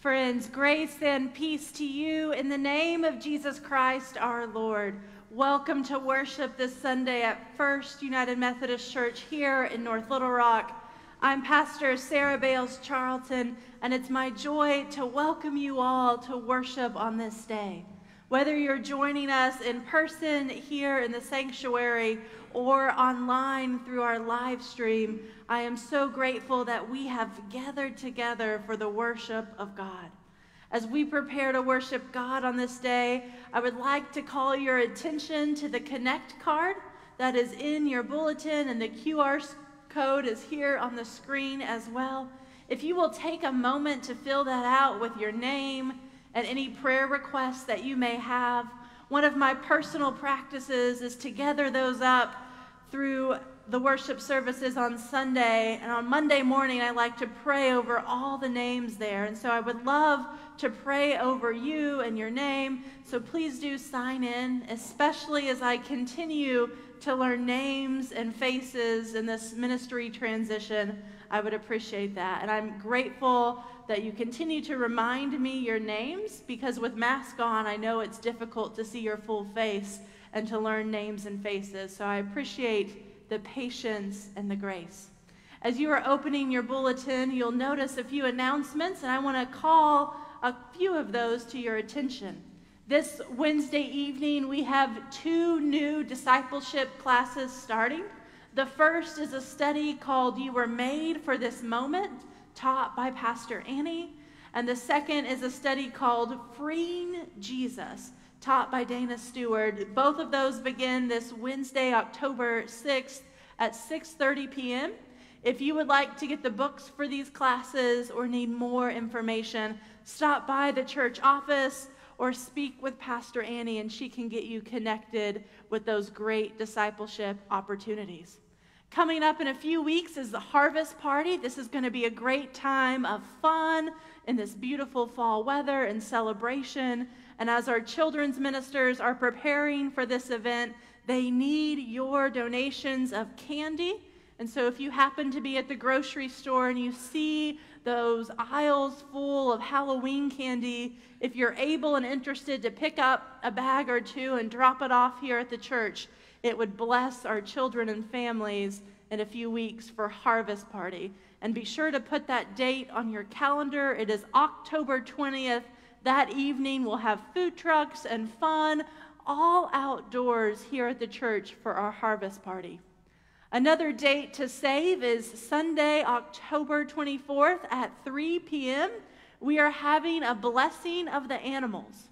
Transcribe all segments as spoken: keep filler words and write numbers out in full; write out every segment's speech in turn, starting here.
Friends, grace and peace to you in the name of Jesus Christ our Lord. Welcome to worship this Sunday at First United Methodist Church here in North Little Rock. I'm Pastor Sarah Bales Charlton, and it's my joy to welcome you all to worship on this day. Whether you're joining us in person here in the sanctuary or online through our live stream, I am so grateful that we have gathered together for the worship of God. As we prepare to worship God on this day, I would like to call your attention to the Connect card that is in your bulletin, and the Q R code is here on the screen as well. If you will take a moment to fill that out with your name and any prayer requests that you may have. One of my personal practices is to gather those up through the worship services on Sunday, and on Monday morning I like to pray over all the names there, and so I would love to pray over you and your name, so please do sign in, especially as I continue to learn names and faces in this ministry transition. I would appreciate that, and I'm grateful that you continue to remind me your names, because with mask on I know it's difficult to see your full face and to learn names and faces, so I appreciate the patience and the grace. As you are opening your bulletin, you'll notice a few announcements, and I want to call a few of those to your attention. This Wednesday evening, we have two new discipleship classes starting. The first is a study called You Were Made for This Moment, taught by Pastor Annie. And the second is a study called Freeing Jesus, taught by Dana Stewart. Both of those begin this Wednesday, October sixth at six thirty p m If you would like to get the books for these classes or need more information, stop by the church office or speak with Pastor Annie, and she can get you connected with those great discipleship opportunities. Coming up in a few weeks is the Harvest Party. This is going to be a great time of fun in this beautiful fall weather and celebration. And as our children's ministers are preparing for this event, they need your donations of candy. And so if you happen to be at the grocery store and you see those aisles full of Halloween candy, if you're able and interested to pick up a bag or two and drop it off here at the church, it would bless our children and families in a few weeks for Harvest Party. And be sure to put that date on your calendar. It is October twentieth. That evening we'll have food trucks and fun all outdoors here at the church for our Harvest Party. Another date to save is Sunday, October twenty-fourth at three p m We are having a blessing of the animals.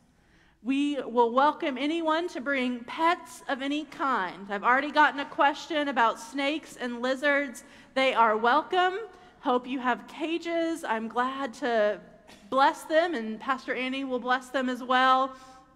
We will welcome anyone to bring pets of any kind. I've already gotten a question about snakes and lizards. They are welcome. Hope you have cages. I'm glad to bless them, and Pastor Annie will bless them as well.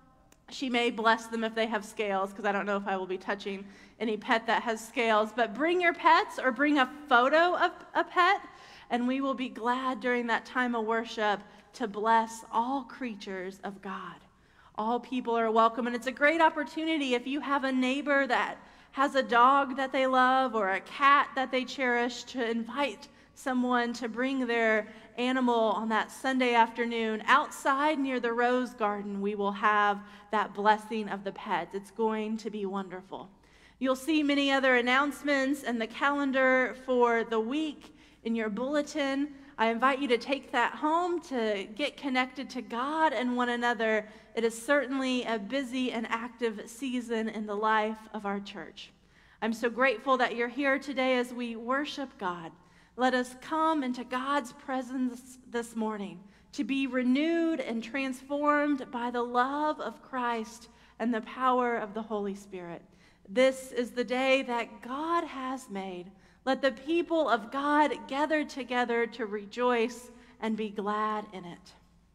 She may bless them if they have scales, because I don't know if I will be touching any pet that has scales. But bring your pets or bring a photo of a pet, and we will be glad during that time of worship to bless all creatures of God. All people are welcome, and it's a great opportunity if you have a neighbor that has a dog that they love or a cat that they cherish, to invite someone to bring their animal on that Sunday afternoon. Outside near the Rose Garden, we will have that blessing of the pets. It's going to be wonderful. You'll see many other announcements and the calendar for the week in your bulletin. I invite you to take that home to get connected to God and one another. It is certainly a busy and active season in the life of our church. I'm so grateful that you're here today as we worship God. Let us come into God's presence this morning to be renewed and transformed by the love of Christ and the power of the Holy Spirit. This is the day that God has made. Let the people of God gather together to rejoice and be glad in it.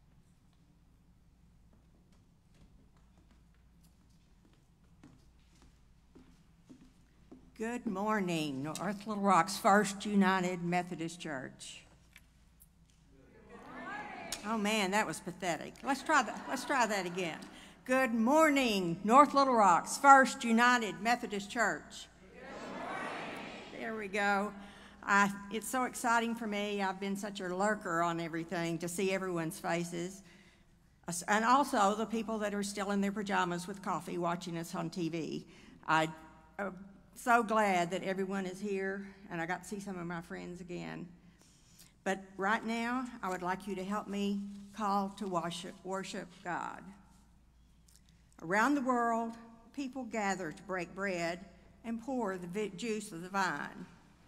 Good morning, North Little Rock's First United Methodist Church. Oh man, that was pathetic. Let's try that. Let's try that again. Good morning, North Little Rock's First United Methodist Church. There we go. I, it's so exciting for me. I've been such a lurker on everything to see everyone's faces. And also the people that are still in their pajamas with coffee watching us on T V. I'm so glad that everyone is here, and I got to see some of my friends again. But right now, I would like you to help me call to worship, worship God. Around the world, people gather to break bread and pour the juice of the vine.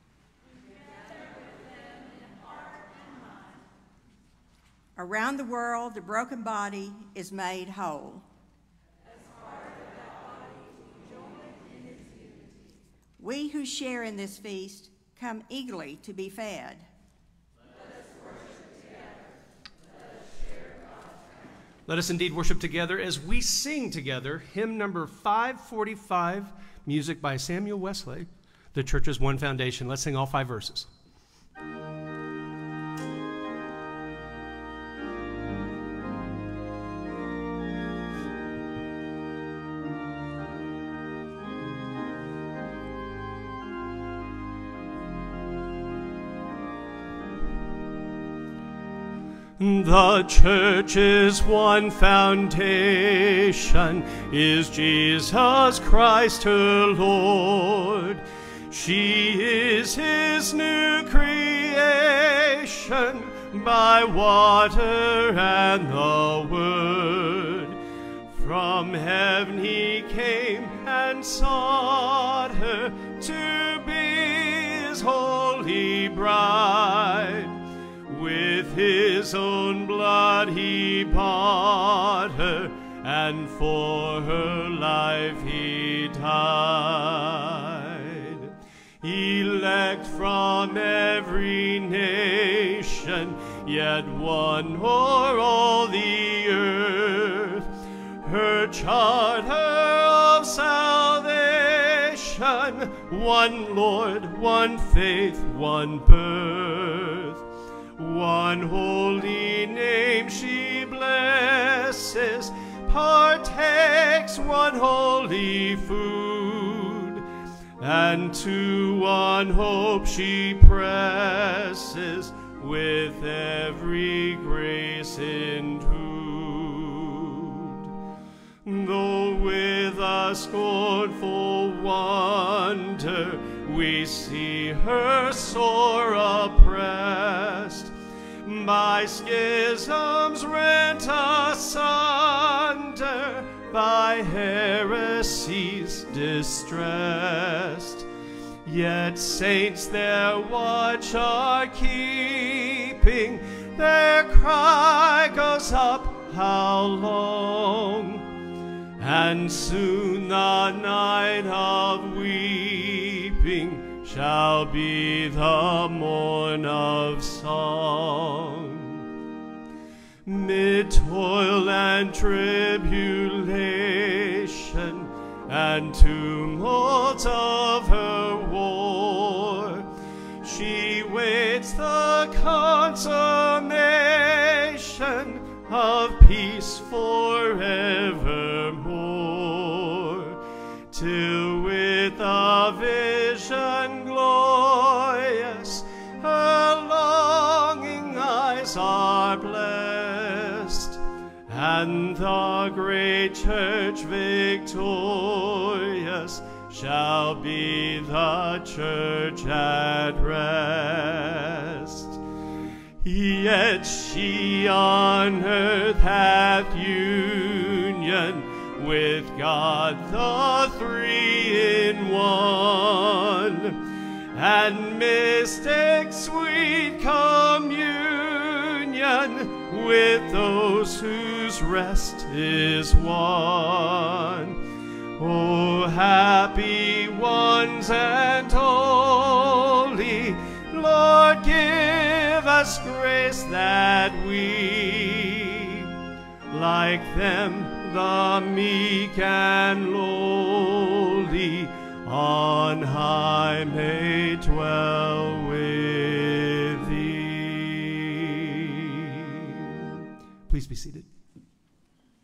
Around the world, the broken body is made whole. As part of that body, we join in its unity. We who share in this feast come eagerly to be fed. Let us worship together. Let us share God's family. Let us indeed worship together as we sing together hymn number five forty-five, music by Samuel Wesley, The Church's One Foundation. Let's sing all five verses. The church's one foundation is Jesus Christ her Lord. She is his new creation by water and the word. From heaven he came and sought her to be his holy bride. With his own blood he bought her, and for her life he died. Elect from every nation, yet one o'er all the earth, her charter of salvation, one Lord, one faith, one birth. One holy name she blesses, partakes one holy food, and to one hope she presses with every grace endued. Though with a scornful wonder we see her sore oppressed, by schisms rent asunder, by heresies distressed. Yet saints their watch are keeping, their cry goes up, how long? And soon the night of weeping shall be the morn of song. Mid toil and tribulation and tumult of her war, she waits the consummation of peace forevermore, till with a vision glorious her longing eyes are blessed, and the great church victorious shall be the church at rest. Yet she on earth hath union with God the three in one, and mystic sweet communion with those whose rest is won. O happy ones and holy, Lord, give us grace that we, like them, the meek and lowly, on high may dwell with thee. Please be seated.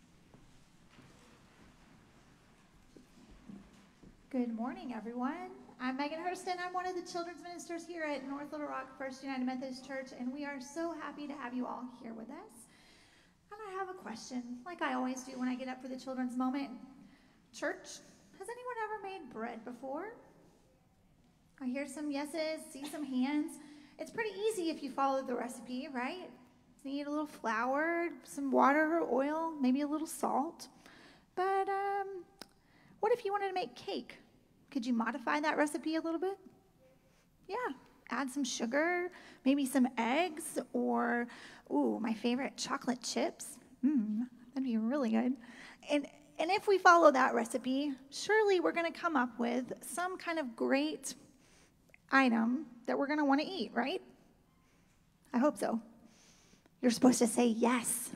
Good morning, everyone. I'm Megan Hurston. I'm one of the children's ministers here at North Little Rock First United Methodist Church, and we are so happy to have you all here with us. And I have a question, like I always do when I get up for the children's moment. Church, has anyone ever made bread before? I hear some yeses, see some hands. It's pretty easy if you follow the recipe, right? You need a little flour, some water or oil, maybe a little salt. But um, what if you wanted to make cake? Could you modify that recipe a little bit? Yeah, add some sugar, maybe some eggs, or, ooh, my favorite, chocolate chips. Mmm, that'd be really good. And, and if we follow that recipe, surely we're going to come up with some kind of great item that we're going to want to eat, right? I hope so. You're supposed to say yes.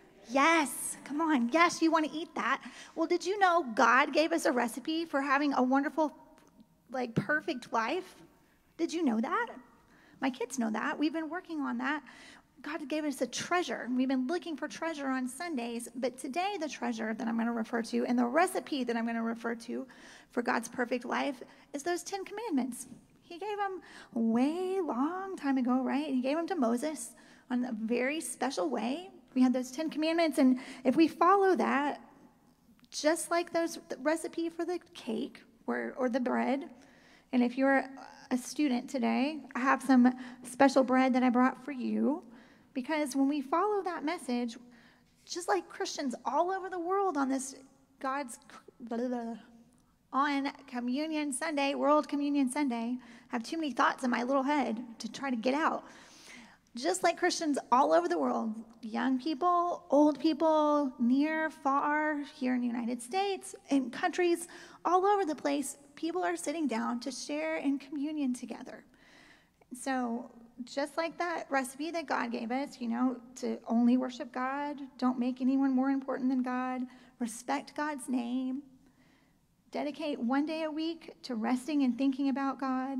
Yes, come on. Yes, you want to eat that. Well, did you know God gave us a recipe for having a wonderful, like, perfect life? Did you know that? My kids know that. We've been working on that. God gave us a treasure. We've been looking for treasure on Sundays, but today the treasure that I'm going to refer to and the recipe that I'm going to refer to for God's perfect life is those Ten Commandments. He gave them a way long time ago, right? He gave them to Moses on a very special way. We had those Ten Commandments, and if we follow that, just like those the recipe for the cake or, or the bread, and if you're a student today, I have some special bread that I brought for you, because when we follow that message, just like Christians all over the world on this God's blah, blah, blah, on Communion Sunday, World Communion Sunday, I have too many thoughts in my little head to try to get out. Just like Christians all over the world, young people, old people, near, far, here in the United States, in countries all over the place, people are sitting down to share in communion together. So just like that recipe that God gave us, you know, to only worship God, don't make anyone more important than God, respect God's name, dedicate one day a week to resting and thinking about God,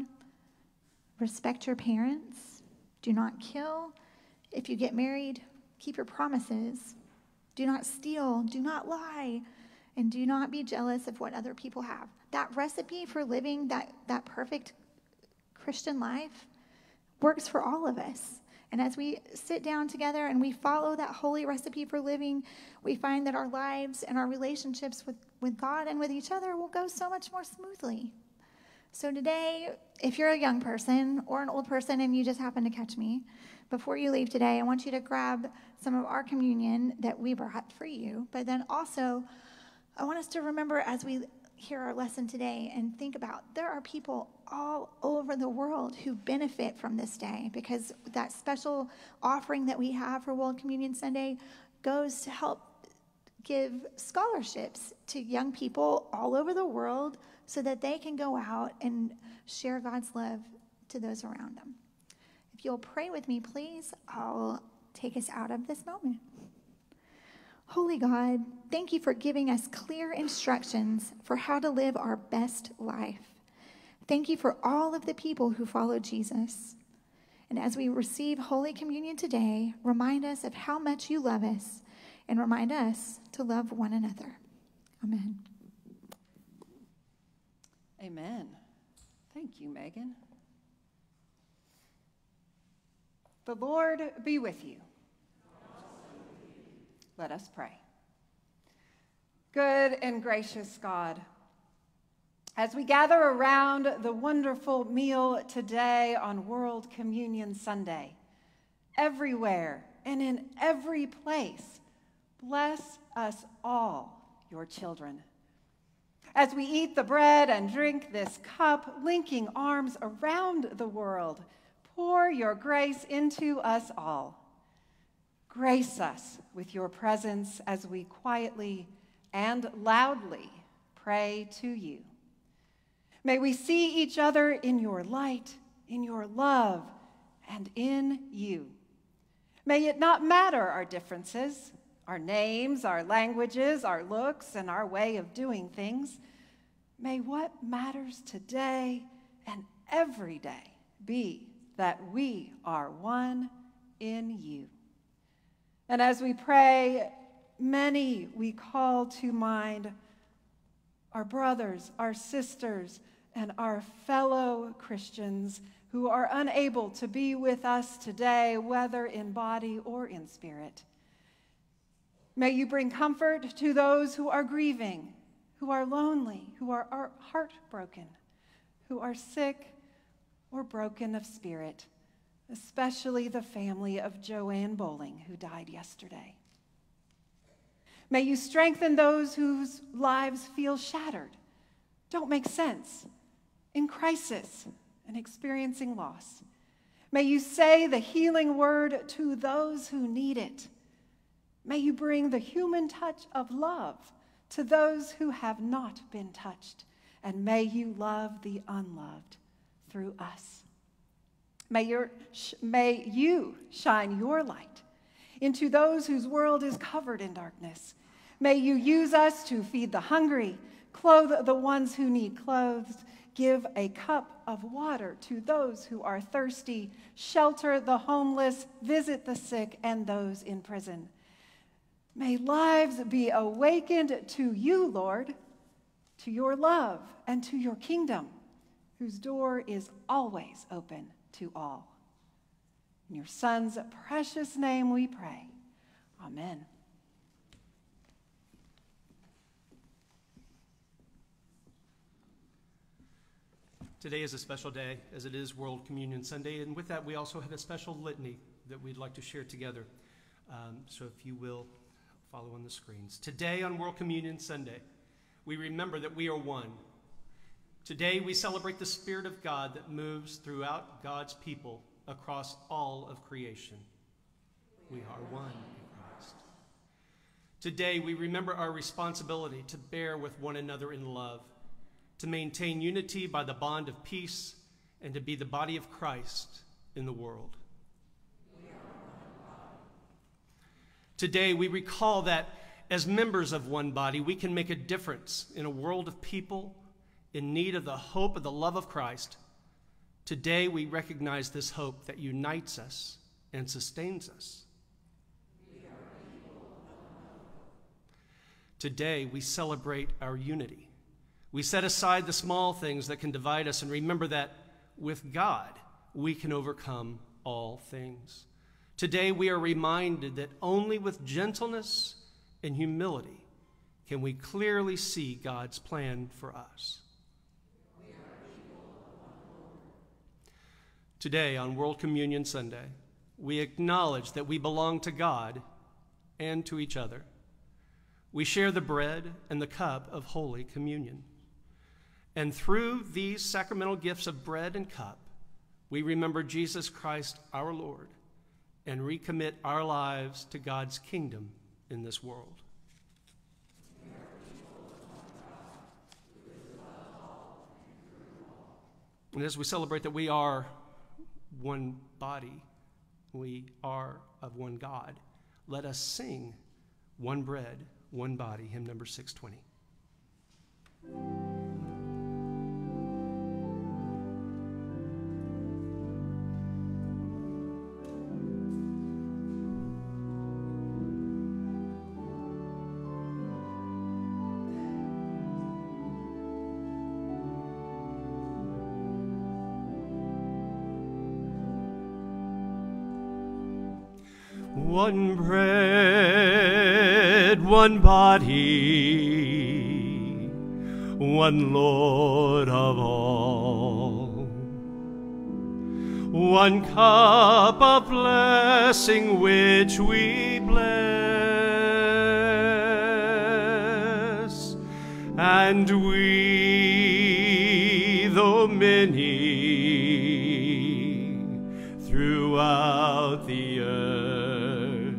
respect your parents, do not kill. If you get married, keep your promises. Do not steal. Do not lie. And do not be jealous of what other people have. That recipe for living that, that perfect Christian life works for all of us. And as we sit down together and we follow that holy recipe for living, we find that our lives and our relationships with, with God and with each other will go so much more smoothly. So today, if you're a young person or an old person and you just happen to catch me, before you leave today, I want you to grab some of our communion that we brought for you. But then also, I want us to remember as we hear our lesson today and think about there are people all over the world who benefit from this day, because that special offering that we have for World Communion Sunday goes to help give scholarships to young people all over the world so that they can go out and share God's love to those around them. If you'll pray with me, please, I'll take us out of this moment. Holy God, thank you for giving us clear instructions for how to live our best life. Thank you for all of the people who follow Jesus. And as we receive Holy Communion today, remind us of how much you love us and remind us to love one another. Amen. Amen. Thank you, Megan. The Lord be with you. Let us pray. Good and gracious God, as we gather around the wonderful meal today on World Communion Sunday, everywhere and in every place, bless us all, your children. As we eat the bread and drink this cup, linking arms around the world, pour your grace into us all. Grace us with your presence as we quietly and loudly pray to you. May we see each other in your light, in your love, and in you. May it not matter our differences, our names, our languages, our looks, and our way of doing things. May what matters today and every day be that we are one in you. And as we pray, many we call to mind, our brothers, our sisters, and our fellow Christians who are unable to be with us today, whether in body or in spirit. May you bring comfort to those who are grieving, who are lonely, who are, are heartbroken, who are sick or broken of spirit, especially the family of Joanne Bowling, who died yesterday. May you strengthen those whose lives feel shattered, don't make sense, in crisis and experiencing loss. May you say the healing word to those who need it. May you bring the human touch of love to those who have not been touched. And may you love the unloved through us. May, your, may you shine your light into those whose world is covered in darkness. May you use us to feed the hungry, clothe the ones who need clothes, give a cup of water to those who are thirsty, shelter the homeless, visit the sick and those in prison. May lives be awakened to you, Lord, to your love and to your kingdom, whose door is always open to all. In your Son's precious name we pray. Amen. Today is a special day, as it is World Communion Sunday, and with that we also have a special litany that we'd like to share together. Um, so if you will, follow on the screens. Today on World Communion Sunday, we remember that we are one. Today we celebrate the Spirit of God that moves throughout God's people across all of creation. We are one in Christ. Today we remember our responsibility to bear with one another in love, to maintain unity by the bond of peace, and to be the body of Christ in the world. Today, we recall that as members of one body, we can make a difference in a world of people in need of the hope of the love of Christ. Today, we recognize this hope that unites us and sustains us. Today, we celebrate our unity. We set aside the small things that can divide us and remember that with God, we can overcome all things. Today, we are reminded that only with gentleness and humility can we clearly see God's plan for us. Today, on World Communion Sunday, we acknowledge that we belong to God and to each other. We share the bread and the cup of Holy Communion. And through these sacramental gifts of bread and cup, we remember Jesus Christ, our Lord, and recommit our lives to God's kingdom in this world. And as we celebrate that we are one body, we are of one God, let us sing One Bread, One Body, hymn number six twenty. One bread, one body, one Lord of all. One cup of blessing which we bless, and we, though many, throughout the earth,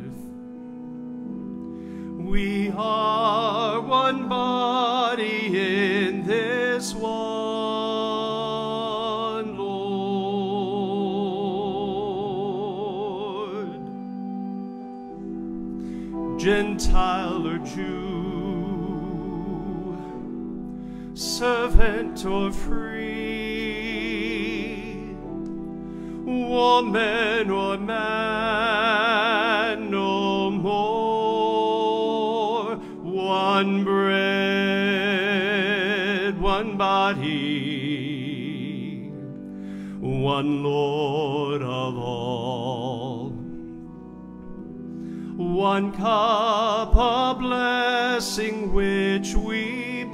we are one body in this one Lord. Gentile or Jew, servant or free, woman or man, no more. One bread, one body, one Lord of all. One cup of blessing which we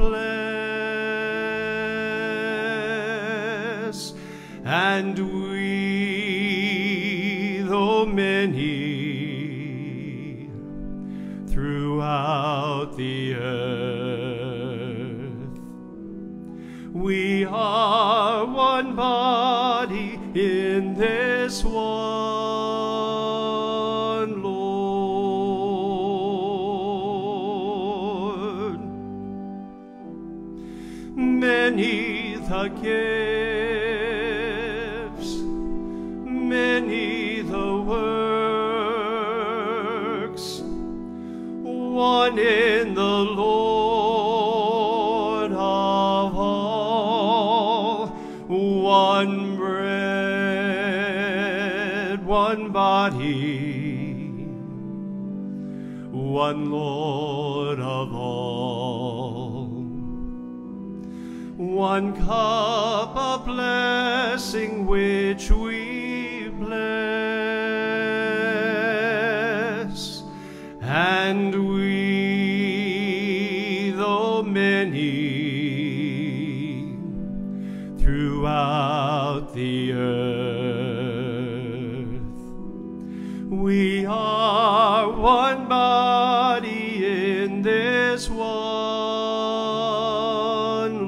bless, and we, though many, throughout the earth, we are one body in this one Lord. Many the gifts, many the works, one in the Lord of all, one bread, one body, one Lord of all. One cup of blessing which we bless, and we, though many, throughout the earth, we are one body in this one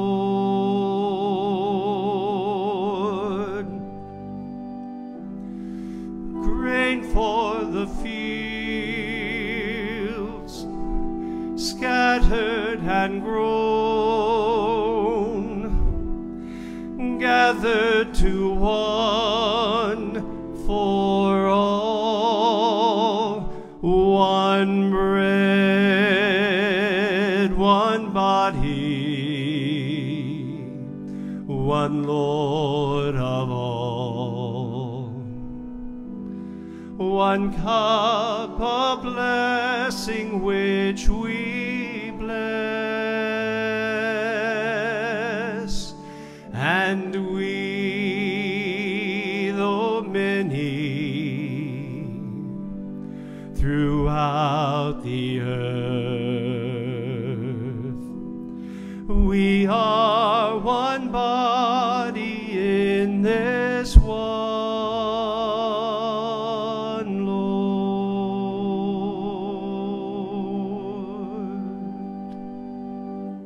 Lord. Grain for the fields, scattered and grown, gathered to one for all, one bread, one body, one Lord of all. One cup of blessing which we bless, and we, though many, throughout the earth, we are one body in this one Lord.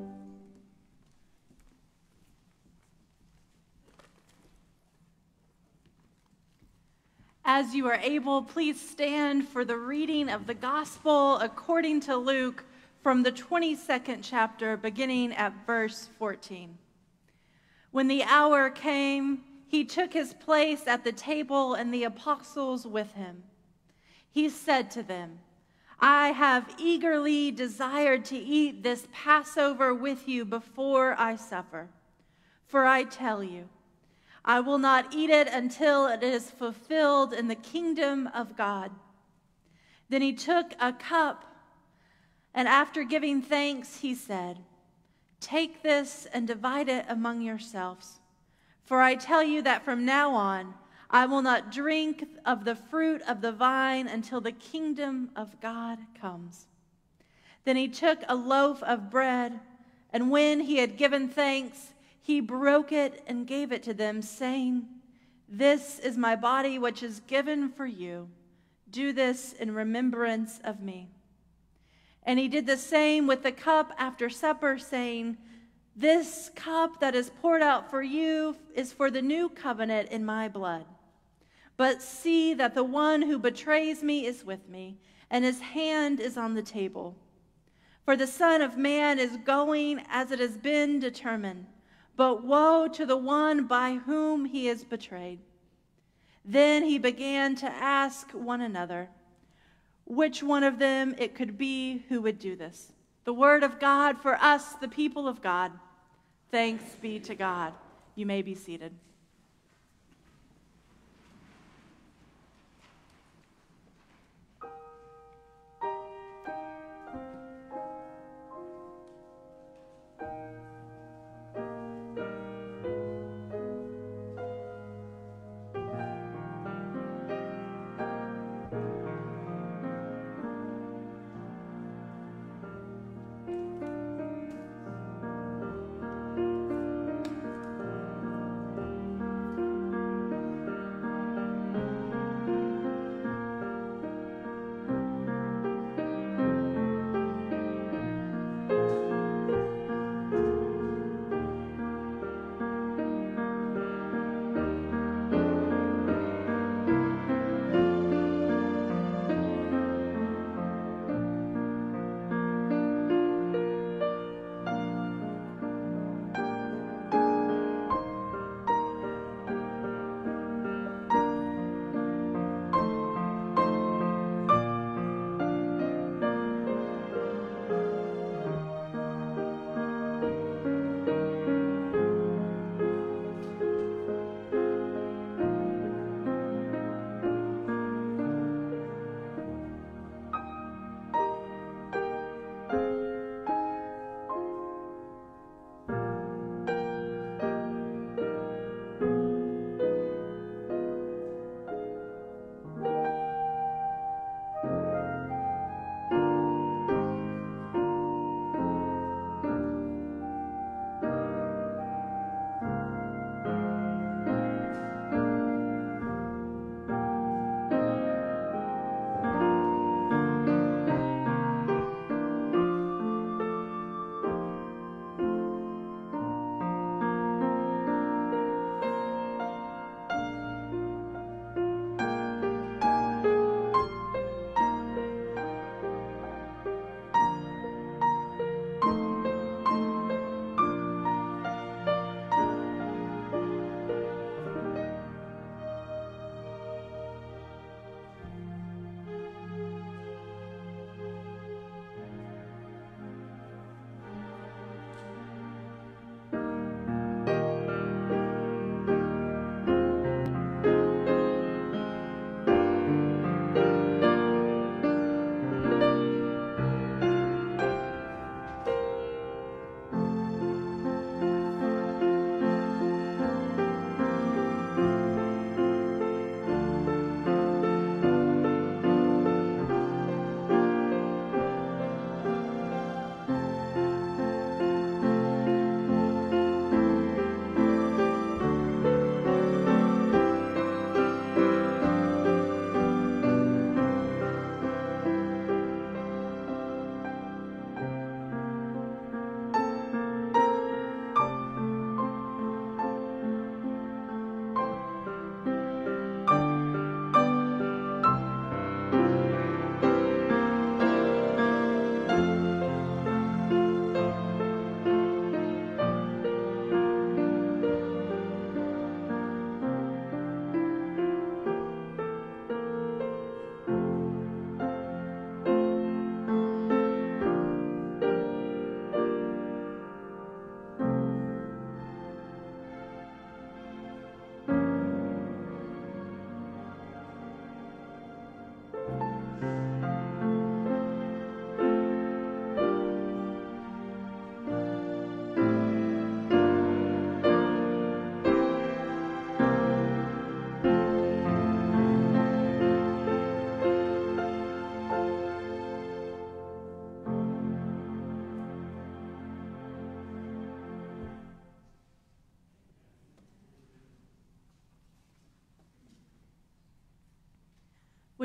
As you are able, please stand for the reading of the Gospel according to Luke from the twenty-second chapter, beginning at verse fourteen. When the hour came, he took his place at the table and the apostles with him. He said to them, I have eagerly desired to eat this Passover with you before I suffer. For I tell you, I will not eat it until it is fulfilled in the kingdom of God. Then he took a cup, and after giving thanks, he said, Take this and divide it among yourselves. For I tell you that from now on, I will not drink of the fruit of the vine until the kingdom of God comes. Then he took a loaf of bread, and when he had given thanks, he broke it and gave it to them, saying, This is my body which is given for you. Do this in remembrance of me. And he did the same with the cup after supper, saying, This cup that is poured out for you is for the new covenant in my blood. But see that the one who betrays me is with me, and his hand is on the table. For the Son of Man is going as it has been determined, but woe to the one by whom he is betrayed. Then he began to ask one another, which one of them it could be who would do this. The word of God for us, the people of God. Thanks be to God. You may be seated.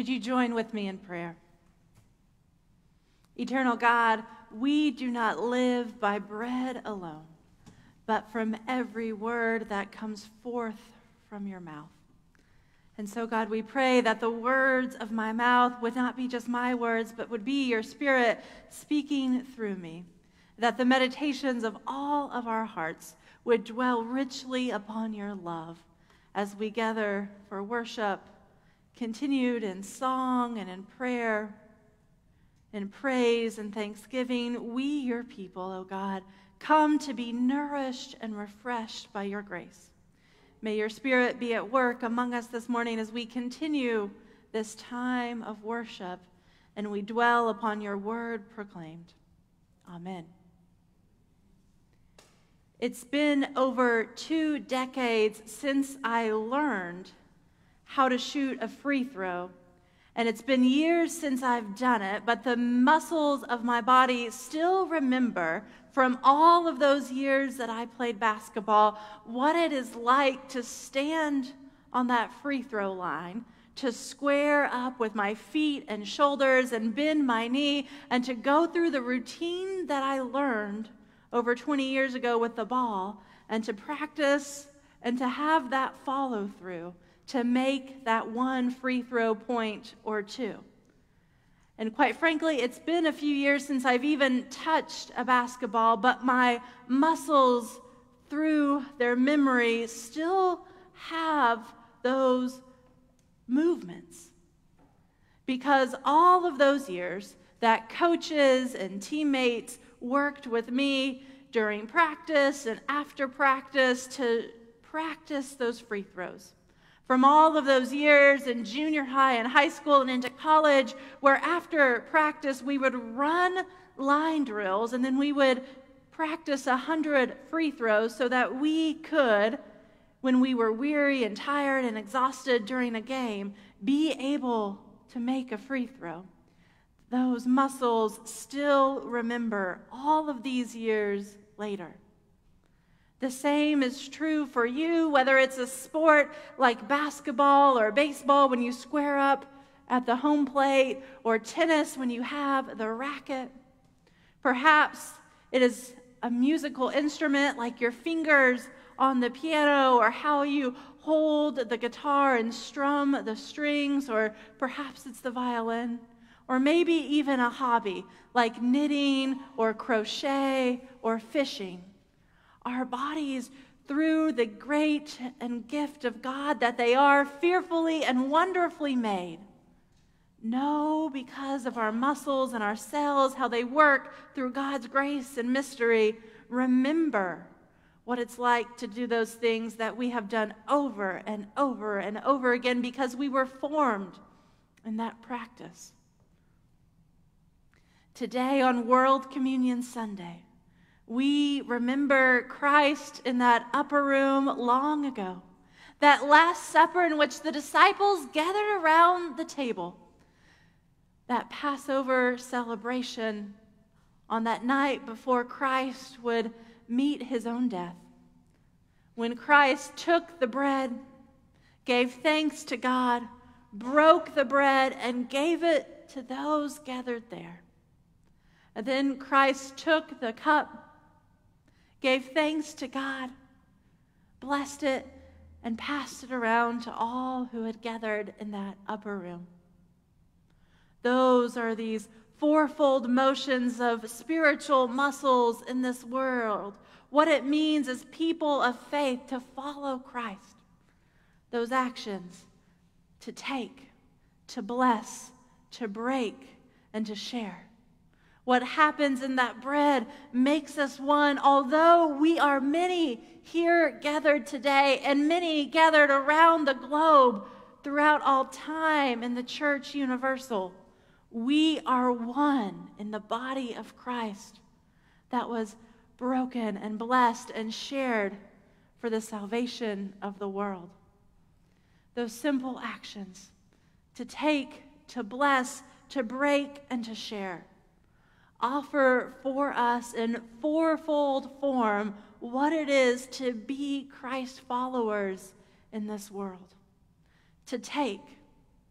Would you join with me in prayer? Eternal God, we do not live by bread alone, but from every word that comes forth from your mouth. And so, God, we pray that the words of my mouth would not be just my words, but would be your Spirit speaking through me, that the meditations of all of our hearts would dwell richly upon your love as we gather for worship, continued in song and in prayer, in praise and thanksgiving. We, your people, O God, come to be nourished and refreshed by your grace. May your Spirit be at work among us this morning as we continue this time of worship and we dwell upon your word proclaimed. Amen. It's been over two decades since I learned how to shoot a free throw, and it's been years since I've done it, but the muscles of my body still remember from all of those years that I played basketball what it is like to stand on that free throw line, to square up with my feet and shoulders and bend my knee, and to go through the routine that I learned over twenty years ago with the ball, and to practice and to have that follow through to make that one free throw point or two. And quite frankly, it's been a few years since I've even touched a basketball, but my muscles, through their memory, still have those movements. Because all of those years that coaches and teammates worked with me during practice and after practice to practice those free throws. From all of those years in junior high and high school and into college, where after practice we would run line drills and then we would practice a hundred free throws so that we could, when we were weary and tired and exhausted during a game, be able to make a free throw. Those muscles still remember all of these years later. The same is true for you, whether it's a sport like basketball or baseball when you square up at the home plate, or tennis when you have the racket. Perhaps it is a musical instrument like your fingers on the piano, or how you hold the guitar and strum the strings, or perhaps it's the violin, or maybe even a hobby like knitting or crochet or fishing. Our bodies, through the great and gift of God that they are fearfully and wonderfully made, know because of our muscles and our cells how they work through God's grace and mystery, remember what it's like to do those things that we have done over and over and over again because we were formed in that practice. Today on World Communion Sunday, we remember Christ in that upper room long ago, that Last Supper in which the disciples gathered around the table, that Passover celebration on that night before Christ would meet his own death, when Christ took the bread, gave thanks to God, broke the bread, and gave it to those gathered there. And then Christ took the cup, gave thanks to God, blessed it, and passed it around to all who had gathered in that upper room. Those are these fourfold motions of spiritual muscles in this world. What it means as people of faith to follow Christ. Those actions to take, to bless, to break, and to share. What happens in that bread makes us one, although we are many here gathered today and many gathered around the globe throughout all time in the church universal. We are one in the body of Christ that was broken and blessed and shared for the salvation of the world. Those simple actions to take, to bless, to break, and to share offer for us in fourfold form what it is to be Christ followers in this world. To take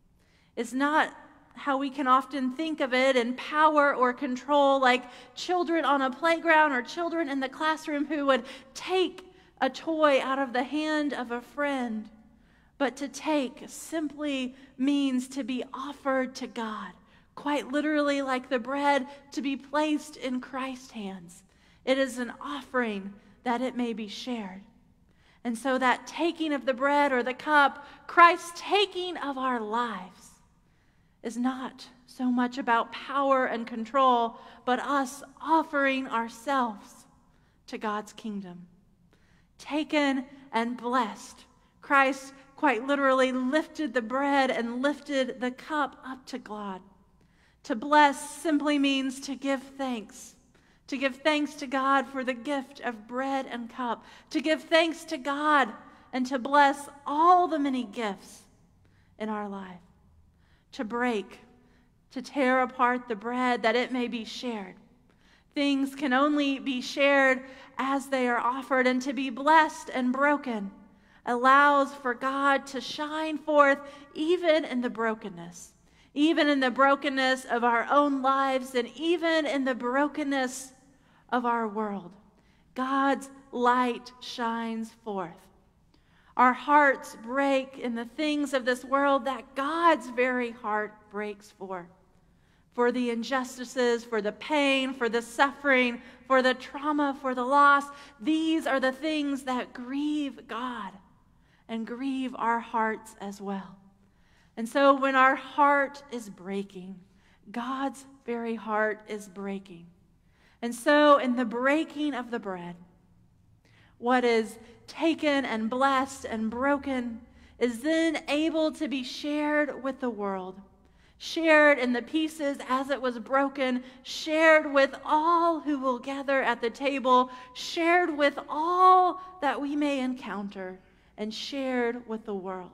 is not how we can often think of it in power or control, like children on a playground or children in the classroom who would take a toy out of the hand of a friend. But to take simply means to be offered to God, quite literally like the bread to be placed in Christ's hands. It is an offering that it may be shared. And so that taking of the bread or the cup, Christ's taking of our lives, is not so much about power and control, but us offering ourselves to God's kingdom. Taken and blessed, Christ quite literally lifted the bread and lifted the cup up to God. To bless simply means to give thanks. To give thanks to God for the gift of bread and cup. To give thanks to God and to bless all the many gifts in our life. To break, to tear apart the bread that it may be shared. Things can only be shared as they are offered, and to be blessed and broken allows for God to shine forth even in the brokenness, even in the brokenness of our own lives, and even in the brokenness of our world. God's light shines forth. Our hearts break in the things of this world that God's very heart breaks for. For the injustices, for the pain, for the suffering, for the trauma, for the loss. These are the things that grieve God and grieve our hearts as well. And so when our heart is breaking, God's very heart is breaking. And so in the breaking of the bread, what is taken and blessed and broken is then able to be shared with the world, shared in the pieces as it was broken, shared with all who will gather at the table, shared with all that we may encounter, and shared with the world.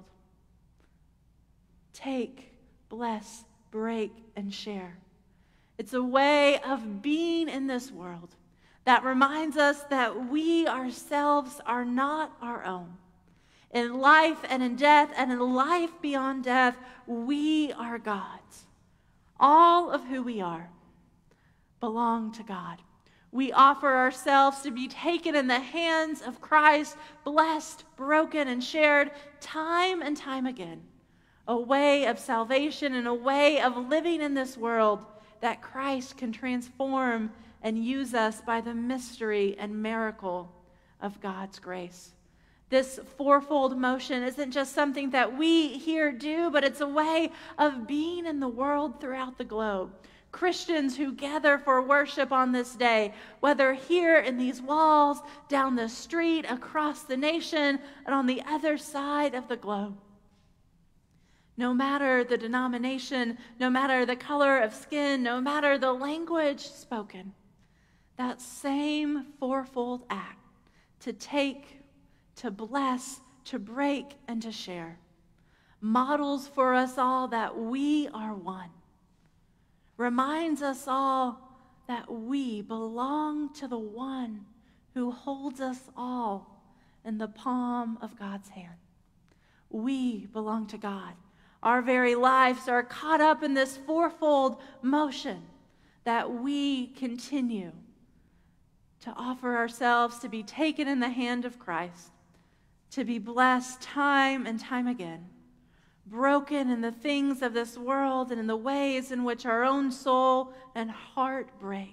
Take, bless, break, and share. It's a way of being in this world that reminds us that we ourselves are not our own. In life and in death and in life beyond death, we are God's. All of who we are belong to God. We offer ourselves to be taken in the hands of Christ, blessed, broken, and shared time and time again. A way of salvation and a way of living in this world that Christ can transform and use us by the mystery and miracle of God's grace. This fourfold motion isn't just something that we here do, but it's a way of being in the world throughout the globe. Christians who gather for worship on this day, whether here in these walls, down the street, across the nation, and on the other side of the globe. No matter the denomination, no matter the color of skin, no matter the language spoken, that same fourfold act, to take, to bless, to break, and to share, models for us all that we are one, reminds us all that we belong to the one who holds us all in the palm of God's hand. We belong to God. Our very lives are caught up in this fourfold motion that we continue to offer ourselves to be taken in the hand of Christ, to be blessed time and time again, broken in the things of this world and in the ways in which our own soul and heart break.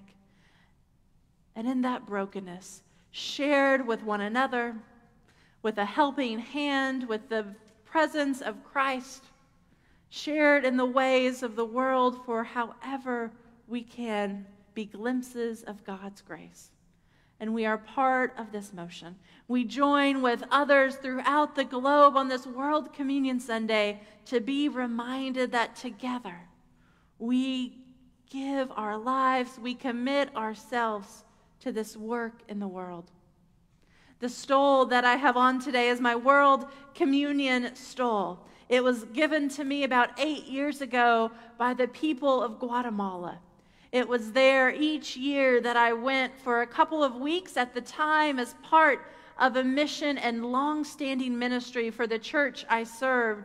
And in that brokenness, shared with one another, with a helping hand, with the presence of Christ, shared in the ways of the world for however we can be glimpses of God's grace. And we are part of this motion. We join with others throughout the globe on this World Communion Sunday to be reminded that together we give our lives, we commit ourselves to this work in the world. The stole that I have on today is my World Communion stole. It was given to me about eight years ago by the people of Guatemala. It was there each year that I went for a couple of weeks at the time as part of a mission and long-standing ministry for the church I served.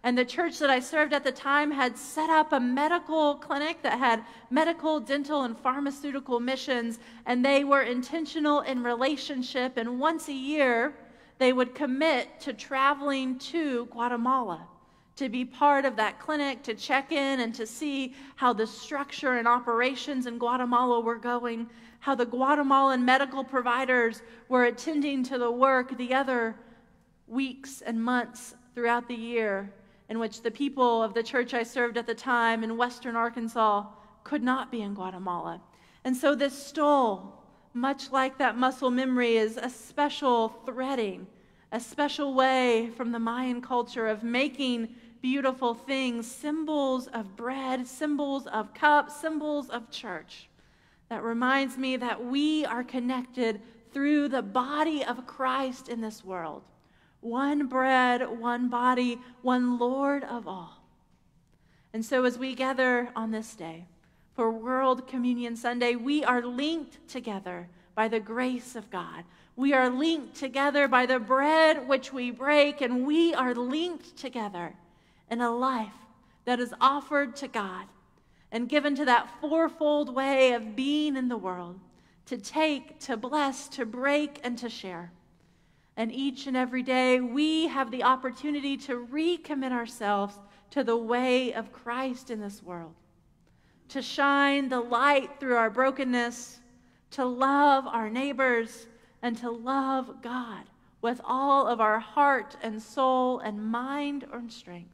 And the church that I served at the time had set up a medical clinic that had medical, dental, and pharmaceutical missions, and they were intentional in relationship. And once a year, they would commit to traveling to Guatemala to be part of that clinic, to check in and to see how the structure and operations in Guatemala were going, how the Guatemalan medical providers were attending to the work the other weeks and months throughout the year, in which the people of the church I served at the time in western Arkansas could not be in Guatemala. And so this stole, much like that muscle memory, is a special threading, a special way from the Mayan culture of making beautiful things, symbols of bread, symbols of cups, symbols of church. That reminds me that we are connected through the body of Christ in this world. One bread, one body, one Lord of all. And so as we gather on this day for World Communion Sunday, we are linked together by the grace of God. We are linked together by the bread which we break, and we are linked together in a life that is offered to God and given to that fourfold way of being in the world, to take, to bless, to break, and to share. And each and every day, we have the opportunity to recommit ourselves to the way of Christ in this world, to shine the light through our brokenness, to love our neighbors, and to love God with all of our heart and soul and mind and strength.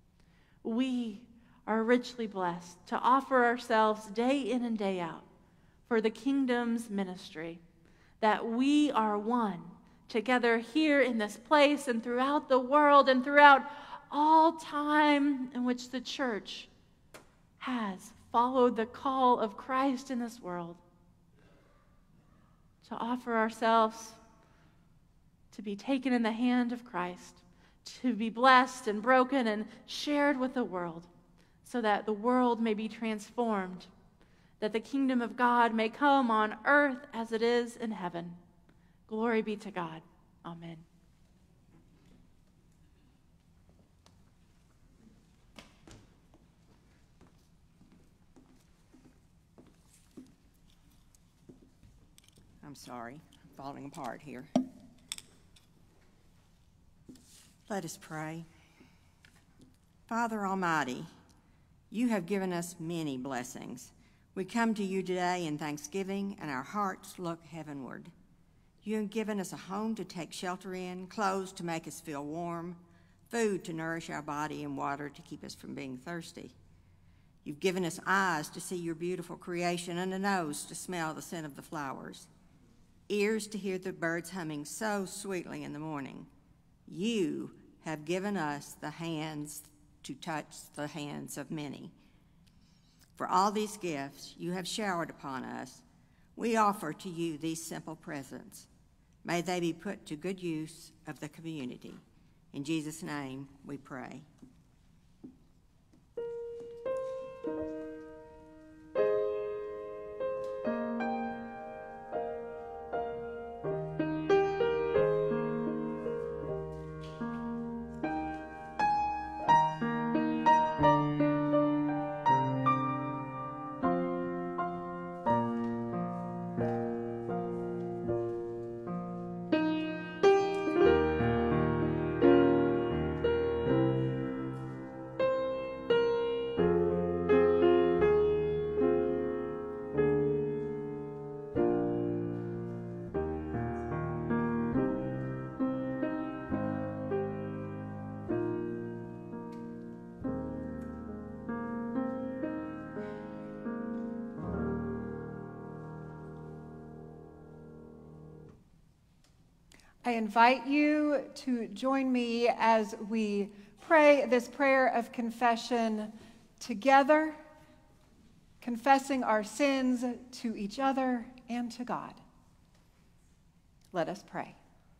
We are richly blessed to offer ourselves day in and day out for the kingdom's ministry, that we are one together here in this place and throughout the world and throughout all time in which the church has followed the call of Christ in this world, to offer ourselves to be taken in the hand of Christ, to be blessed and broken and shared with the world, so that the world may be transformed, that the kingdom of God may come on earth as it is in heaven. Glory be to God. Amen. I'm sorry, I'm falling apart here. Let us pray. Father Almighty, you have given us many blessings. We come to you today in thanksgiving, and our hearts look heavenward. You have given us a home to take shelter in, clothes to make us feel warm, food to nourish our body, and water to keep us from being thirsty. You've given us eyes to see your beautiful creation, and a nose to smell the scent of the flowers, ears to hear the birds humming so sweetly in the morning. You have given us the hands to touch the hands of many. For all these gifts you have showered upon us, we offer to you these simple presents. May they be put to good use of the community. In Jesus' name we pray. I invite you to join me as we pray this prayer of confession together, confessing our sins to each other and to God. Let us pray.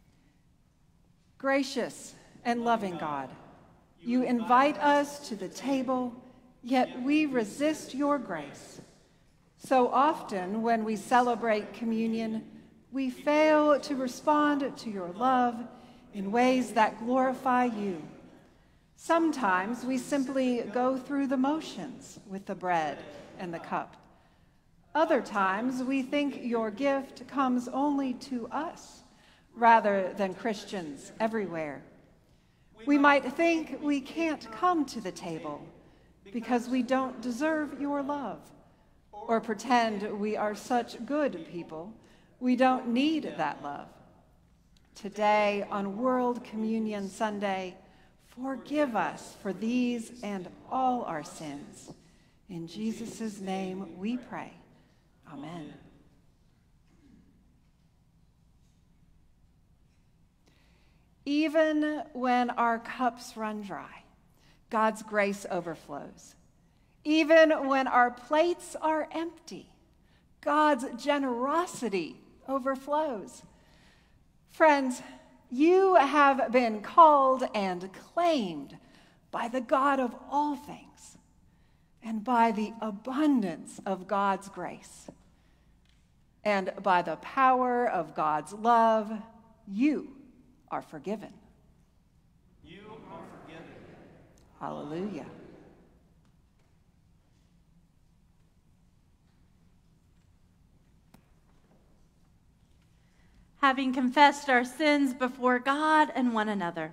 Gracious and loving God, you invite us to the table, yet we resist your grace. So often when we celebrate communion, we fail to respond to your love in ways that glorify you. Sometimes we simply go through the motions with the bread and the cup. Other times we think your gift comes only to us rather than Christians everywhere. We might think we can't come to the table because we don't deserve your love, or pretend we are such good people we don't need that love. Today, on World Communion Sunday, forgive us for these and all our sins. In Jesus' name we pray. Amen. Even when our cups run dry, God's grace overflows. Even when our plates are empty, God's generosity overflows. Friends, you have been called and claimed by the God of all things and by the abundance of God's grace. And by the power of God's love, you are forgiven. You are forgiven. Hallelujah. Having confessed our sins before God and one another,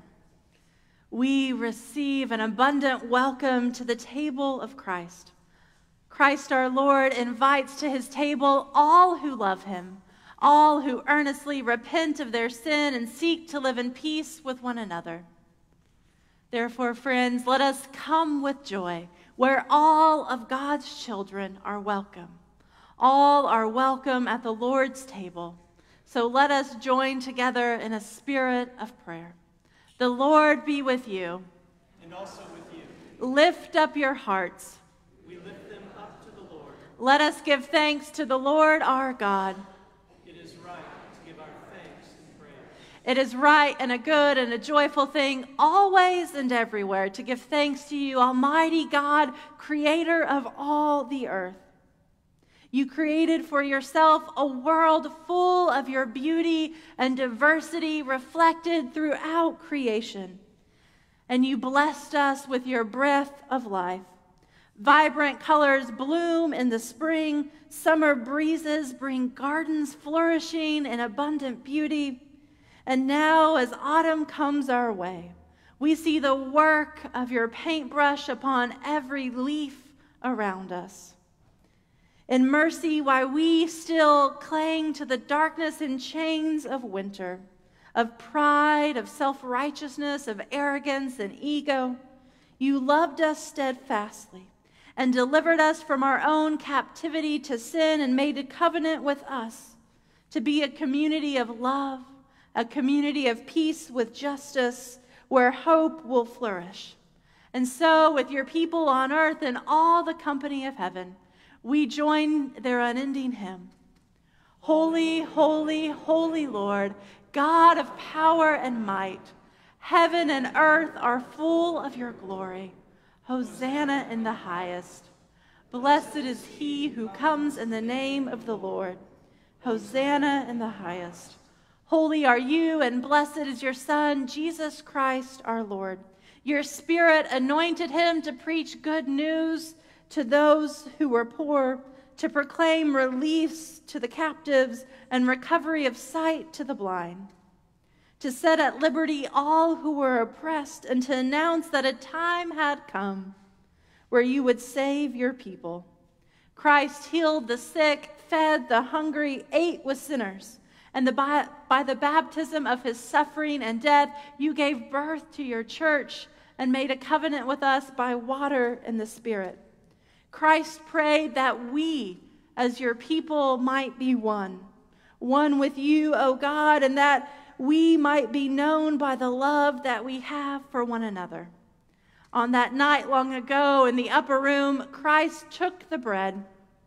we receive an abundant welcome to the table of Christ. Christ our Lord invites to his table all who love him, all who earnestly repent of their sin and seek to live in peace with one another. Therefore, friends, let us come with joy, where all of God's children are welcome. All are welcome at the Lord's table. So let us join together in a spirit of prayer. The Lord be with you. And also with you. Lift up your hearts. We lift them up to the Lord. Let us give thanks to the Lord our God. It is right to give our thanks and praise. It is right and a good and a joyful thing, always and everywhere, to give thanks to you, Almighty God, creator of all the earth. You created for yourself a world full of your beauty and diversity reflected throughout creation. And you blessed us with your breath of life. Vibrant colors bloom in the spring. Summer breezes bring gardens flourishing in abundant beauty. And now, as autumn comes our way, we see the work of your paintbrush upon every leaf around us. In mercy, while we still cling to the darkness and chains of winter, of pride, of self-righteousness, of arrogance and ego, you loved us steadfastly and delivered us from our own captivity to sin and made a covenant with us to be a community of love, a community of peace with justice, where hope will flourish. And so, with your people on earth and all the company of heaven, we join their unending hymn. Holy, holy, holy Lord, God of power and might, heaven and earth are full of your glory. Hosanna in the highest. Blessed is he who comes in the name of the Lord. Hosanna in the highest. Holy are you, and blessed is your Son, Jesus Christ our Lord. Your Spirit anointed him to preach good news to those who were poor, to proclaim reliefs to the captives and recovery of sight to the blind, to set at liberty all who were oppressed, and to announce that a time had come where you would save your people. Christ healed the sick, fed the hungry, ate with sinners, and the, by, by the baptism of his suffering and death, you gave birth to your church and made a covenant with us by water and the Spirit. Christ prayed that we, as your people, might be one, one with you, O God, and that we might be known by the love that we have for one another. On that night long ago in the upper room, Christ took the bread,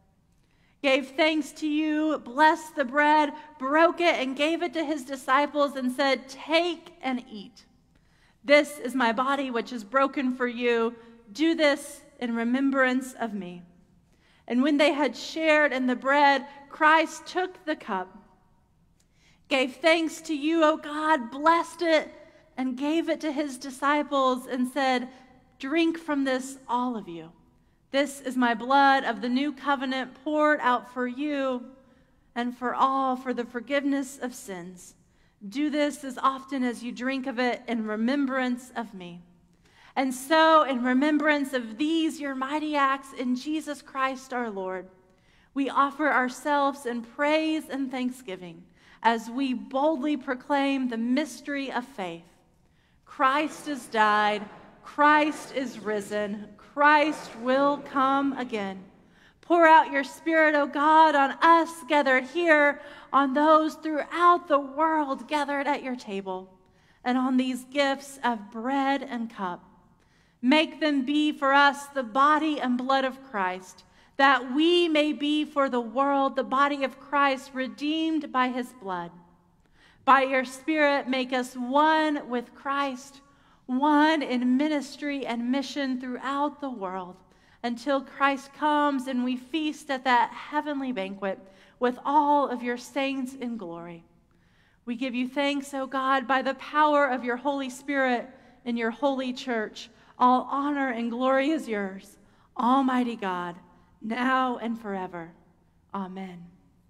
gave thanks to you, blessed the bread, broke it, and gave it to his disciples and said, "Take and eat. This is my body, which is broken for you. Do this in remembrance of me." And when they had shared in the bread, Christ took the cup, gave thanks to you, O God, blessed it, and gave it to his disciples and said, "Drink from this, all of you. This is my blood of the new covenant poured out for you and for all for the forgiveness of sins. Do this as often as you drink of it in remembrance of me." And so, in remembrance of these your mighty acts in Jesus Christ our Lord, we offer ourselves in praise and thanksgiving as we boldly proclaim the mystery of faith. Christ has died, Christ is risen, Christ will come again. Pour out your Spirit, O God, on us gathered here, on those throughout the world gathered at your table, and on these gifts of bread and cup. Make them be for us the body and blood of Christ, that we may be for the world the body of Christ, redeemed by his blood. By your Spirit, make us one with Christ, one in ministry and mission throughout the world, until Christ comes and we feast at that heavenly banquet with all of your saints in glory. We give you thanks, O God, by the power of your Holy Spirit in your holy church. All honor and glory is yours, Almighty God, now and forever. Amen.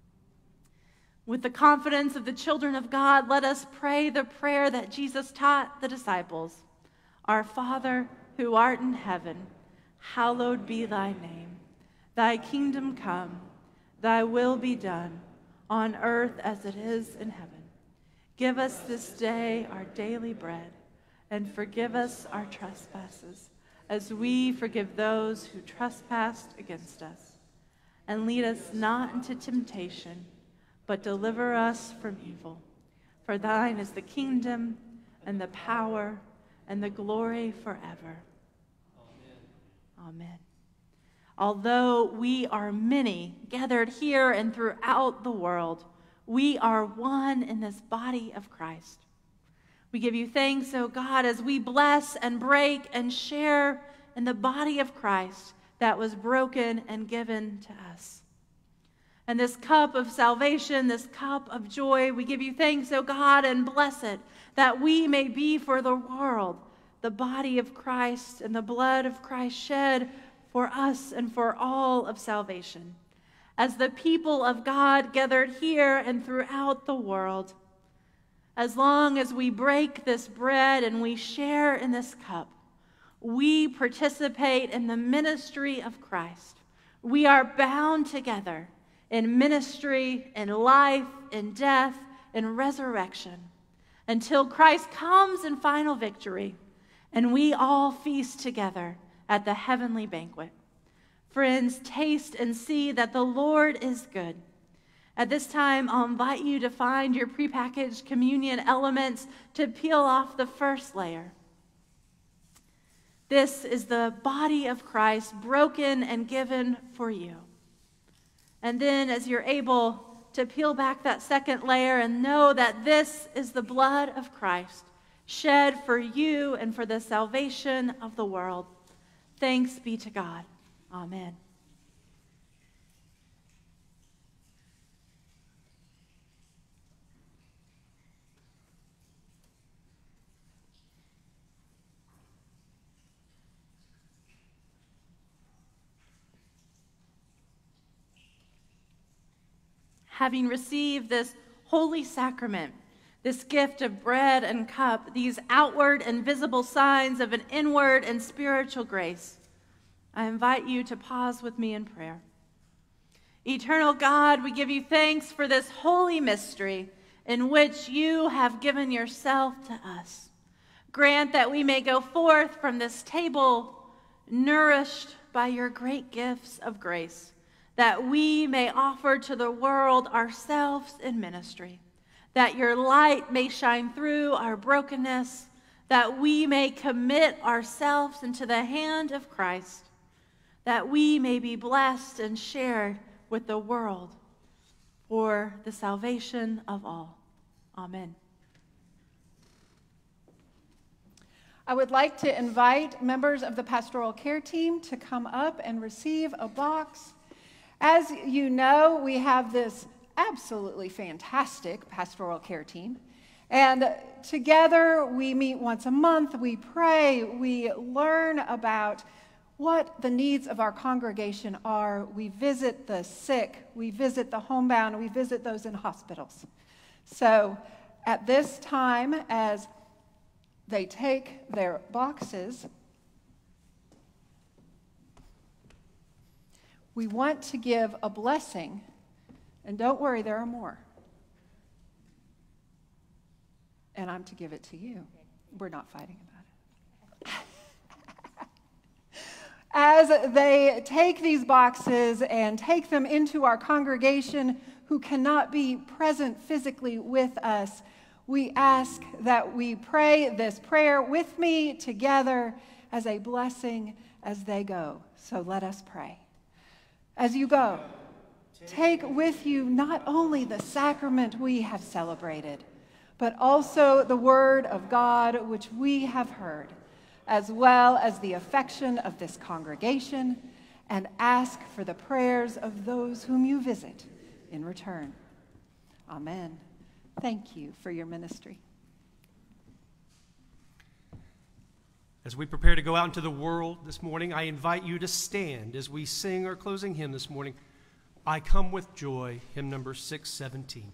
With the confidence of the children of God, let us pray the prayer that Jesus taught the disciples. Our Father, who art in heaven, hallowed be thy name. Thy kingdom come, thy will be done, on earth as it is in heaven. Give us this day our daily bread, and forgive us our trespasses, as we forgive those who trespass against us. And lead us not into temptation, but deliver us from evil. For thine is the kingdom, and the power, and the glory forever. Amen. Amen. Although we are many gathered here and throughout the world, we are one in this body of Christ. We give you thanks, O God, as we bless and break and share in the body of Christ that was broken and given to us. And this cup of salvation, this cup of joy, we give you thanks, O God, and bless it, that we may be for the world the body of Christ and the blood of Christ shed for us and for all of salvation. As the people of God gathered here and throughout the world, as long as we break this bread and we share in this cup, we participate in the ministry of Christ. We are bound together in ministry, in life, in death, in resurrection, until Christ comes in final victory and we all feast together at the heavenly banquet. Friends, taste and see that the Lord is good. At this time, I'll invite you to find your prepackaged communion elements to peel off the first layer. This is the body of Christ broken and given for you. And then as you're able to peel back that second layer and know that this is the blood of Christ shed for you and for the salvation of the world. Thanks be to God. Amen. Having received this holy sacrament, this gift of bread and cup, these outward and visible signs of an inward and spiritual grace, I invite you to pause with me in prayer. Eternal God, we give you thanks for this holy mystery in which you have given yourself to us. Grant that we may go forth from this table nourished by your great gifts of grace, that we may offer to the world ourselves in ministry, that your light may shine through our brokenness, that we may commit ourselves into the hand of Christ, that we may be blessed and shared with the world for the salvation of all. Amen. I would like to invite members of the pastoral care team to come up and receive a box. As you know, we have this absolutely fantastic pastoral care team, And together we meet once a month, we pray, we learn about what the needs of our congregation are. We visit the sick, we visit the homebound, we visit those in hospitals. So at this time, as they take their boxes, we want to give a blessing, and don't worry, there are more. And I'm to give it to you. We're not fighting about it. As they take these boxes and take them into our congregation who cannot be present physically with us, we ask that we pray this prayer with me together as a blessing as they go. So let us pray. As you go, take with you not only the sacrament we have celebrated, but also the word of God which we have heard, as well as the affection of this congregation, and ask for the prayers of those whom you visit in return. Amen. Thank you for your ministry. As we prepare to go out into the world this morning, I invite you to stand as we sing our closing hymn this morning, I Come With Joy, hymn number six seventeen.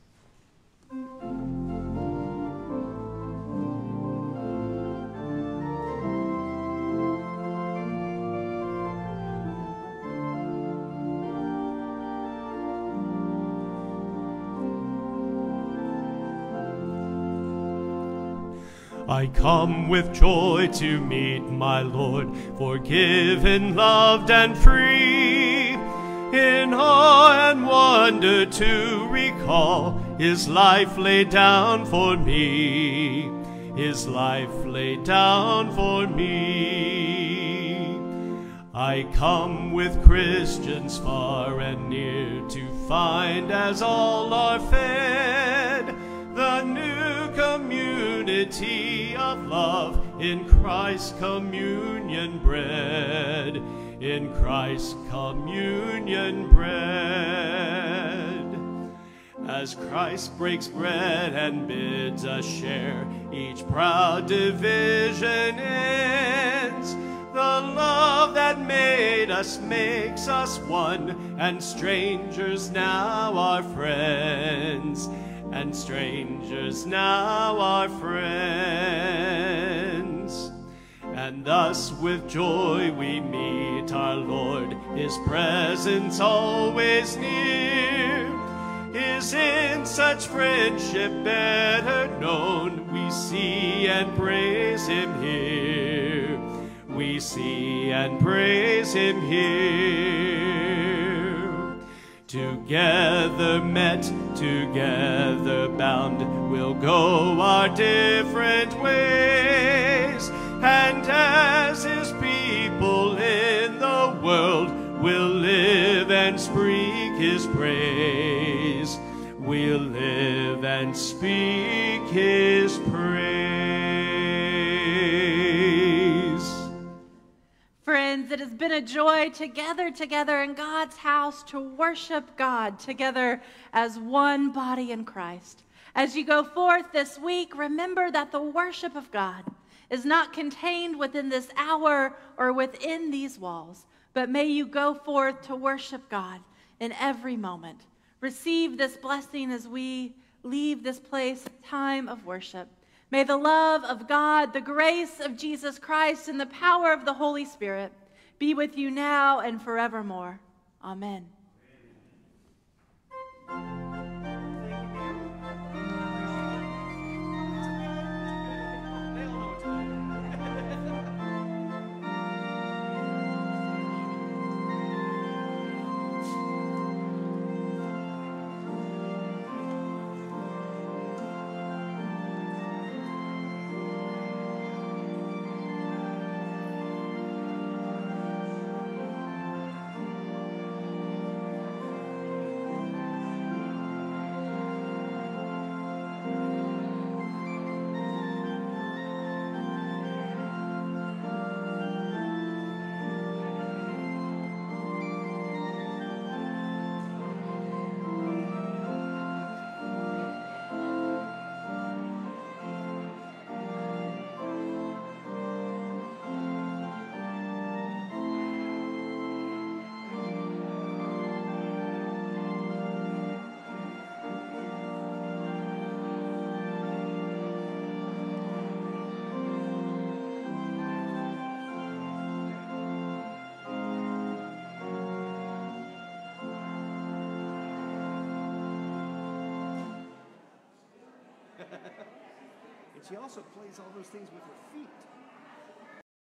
I come with joy to meet my Lord, forgiven, loved, and free, in awe and wonder to recall His life laid down for me, His life laid down for me. I come with Christians far and near to find, as all are fed, the new community of love in Christ's communion bread, in Christ's communion bread. As Christ breaks bread and bids us share, each proud division ends. The love that made us makes us one, and strangers now are friends. And strangers now are friends. And thus with joy we meet our Lord, His presence always near. Is in such friendship better known, we see and praise Him here. We see and praise Him here. Together met, together bound, we'll go our different ways, and as His people in the world, we'll live and speak His praise. We'll live and speak His praise. Friends, it has been a joy to gather together in God's house to worship God together as one body in Christ. As you go forth this week, remember that the worship of God is not contained within this hour or within these walls, but may you go forth to worship God in every moment. Receive this blessing as we leave this place, time of worship. May the love of God, the grace of Jesus Christ, and the power of the Holy Spirit be with you now and forevermore. Amen. she also plays all those things with her feet.